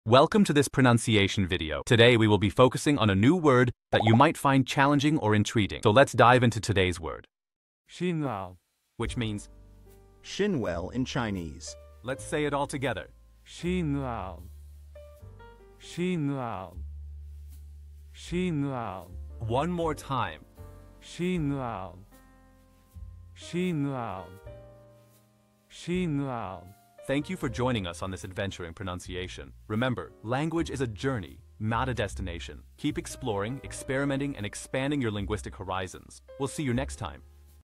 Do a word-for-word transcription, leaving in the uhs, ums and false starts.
Welcome to this pronunciation video. Today we will be focusing on a new word that you might find challenging or intriguing. So let's dive into today's word, Shinwell. which means, Shinwell in Chinese. let's say it all together. Shinwell. Shinwell. Shinwell. One more time. Shinwell. Shinwell. Shinwell. Thank you for joining us on this adventure in pronunciation. Remember, language is a journey, not a destination. Keep exploring, experimenting, and expanding your linguistic horizons. We'll see you next time.